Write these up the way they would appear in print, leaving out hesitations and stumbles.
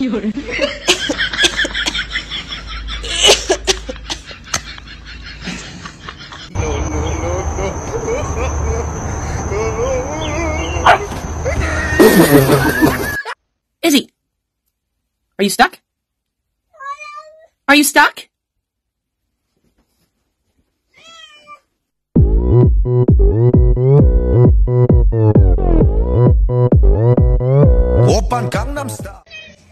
Izzy, are you stuck? Are you stuck? Oppan Gangnam Style.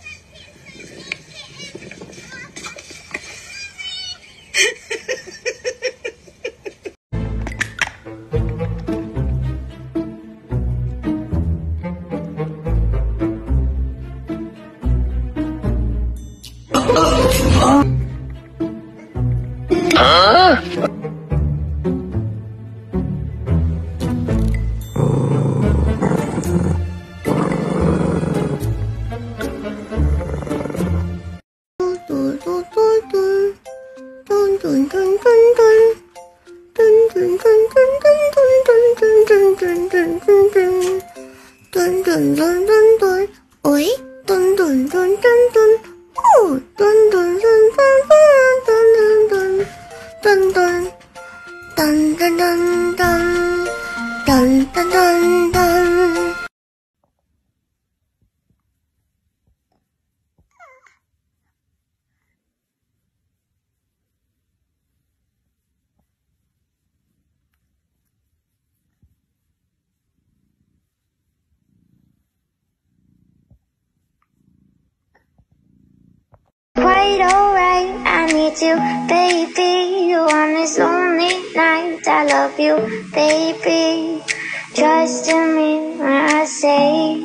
Quite alright, I need you, baby. On this lonely night, I love you, baby. Trust in me when I say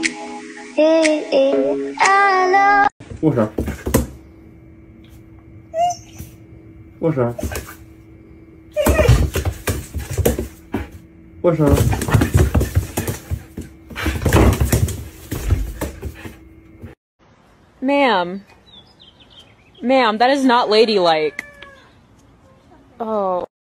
I love. 卧啥？卧啥？卧啥？ Ma'am, that is not ladylike. Oh.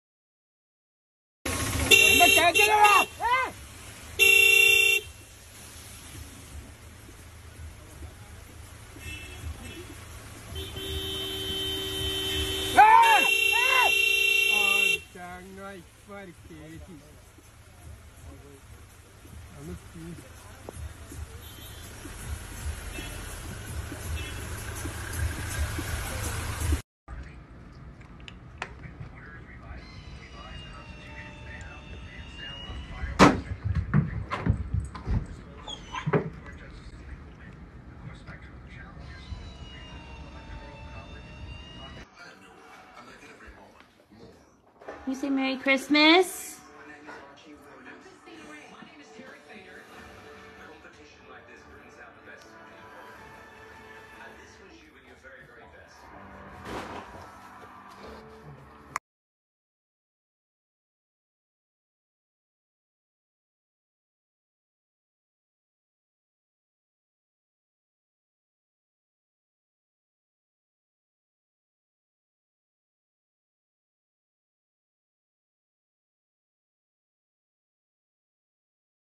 You say Merry Christmas?